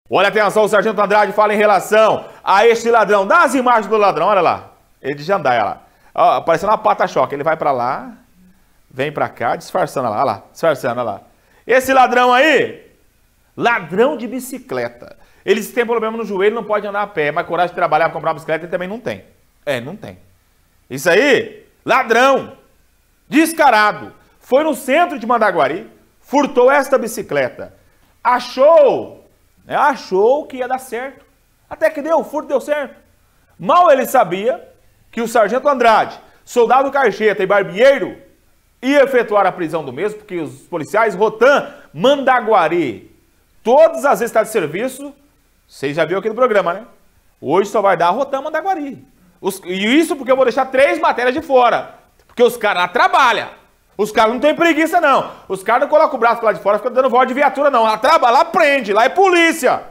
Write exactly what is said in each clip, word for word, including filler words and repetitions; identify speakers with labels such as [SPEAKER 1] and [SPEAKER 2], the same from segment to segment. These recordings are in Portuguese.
[SPEAKER 1] Olha, atenção, o Sargento Andrade fala em relação a este ladrão. Dá as imagens do ladrão, olha lá. Ele de jandaia lá. Ó, parecendo uma pata-choque. Ele vai pra lá, vem pra cá, disfarçando, olha lá, olha lá, disfarçando, olha lá. Esse ladrão aí, ladrão de bicicleta. Eles têm problema no joelho, não pode andar a pé, mas coragem de trabalhar pra comprar uma bicicleta ele também não tem. É, não tem. Isso aí, ladrão, descarado. Foi no centro de Mandaguari, furtou esta bicicleta. Achou, né, achou que ia dar certo. Até que deu, o furto deu certo. Mal ele sabia que o Sargento Andrade, soldado Carcheta e barbieiro, ia efetuar a prisão do mesmo, porque os policiais Rotan, Mandaguari, todas as vezes está de serviço, vocês já viram aqui no programa, né? Hoje só vai dar Rotan, Mandaguari. Os, e isso porque eu vou deixar três matérias de fora, porque os caras lá trabalham. Os caras não têm preguiça, não. Os caras não colocam o braço para lá de fora, ficam dando voz de viatura, não. Lá trabalha, lá prende, lá é polícia.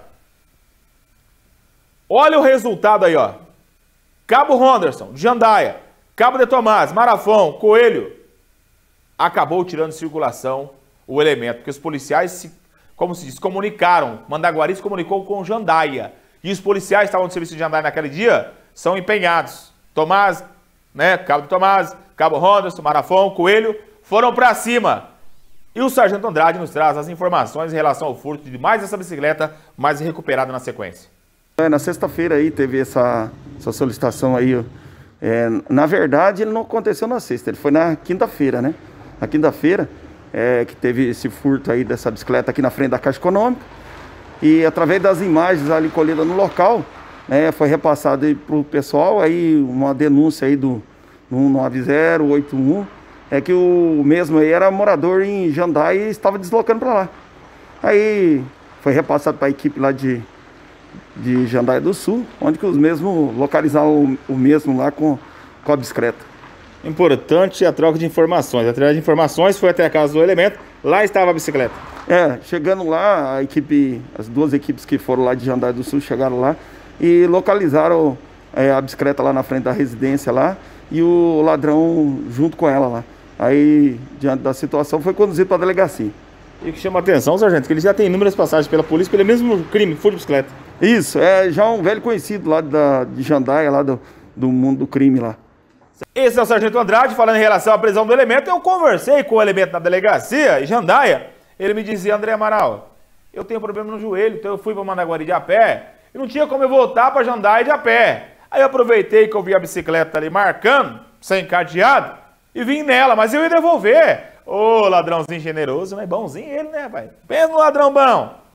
[SPEAKER 1] Olha o resultado aí, ó. Cabo Ronderson, Jandaia, Cabo de Tomás, Marafão, Coelho. Acabou tirando de circulação o elemento, porque os policiais, se, como se diz, comunicaram. Mandaguari se comunicou com Jandaia. E os policiais que estavam no serviço de Jandaia naquele dia são empenhados. Tomás, né, Cabo de Tomás, Cabo Ronderson, Marafão, Coelho, foram para cima. E o Sargento Andrade nos traz as informações em relação ao furto de mais essa bicicleta, mais recuperada na sequência.
[SPEAKER 2] Na sexta-feira aí teve essa, essa solicitação aí. É, na verdade, ele não aconteceu na sexta, ele foi na quinta-feira, né? Na quinta-feira, é, que teve esse furto aí dessa bicicleta aqui na frente da Caixa Econômica. E através das imagens ali colhidas no local, né, foi repassado aí pro pessoal aí uma denúncia aí do um nove zero oito um. É que o mesmo aí era morador em Jandaia e estava deslocando para lá. Aí foi repassado para a equipe lá de, de Jandaia do Sul, onde que os mesmos localizaram o, o mesmo lá com, com a bicicleta.
[SPEAKER 1] Importante a troca de informações. A troca de informações foi até a casa do elemento, lá estava a bicicleta.
[SPEAKER 2] É, chegando lá, a equipe, as duas equipes que foram lá de Jandaia do Sul chegaram lá e localizaram é, a bicicleta lá na frente da residência lá e o ladrão junto com ela lá. Aí, diante da situação, foi conduzido para a delegacia.
[SPEAKER 1] E o que chama a atenção, sargento, que ele já tem inúmeras passagens pela polícia pelo mesmo crime, furto de bicicleta.
[SPEAKER 2] Isso, é já um velho conhecido lá da, de Jandaia, lá do, do mundo do crime lá.
[SPEAKER 1] Esse é o Sargento Andrade, falando em relação à prisão do elemento. Eu conversei com o elemento na delegacia, em Jandaia. Ele me dizia, André Amaral, eu tenho problema no joelho, então eu fui para Mandaguari de a pé, e não tinha como eu voltar para Jandaia de a pé. Aí eu aproveitei que eu vi a bicicleta ali marcando, sem cadeado, e vim nela, mas eu ia devolver. Ô, ladrãozinho generoso, né? Bonzinho ele, né, pai? Pensa no ladrão bom.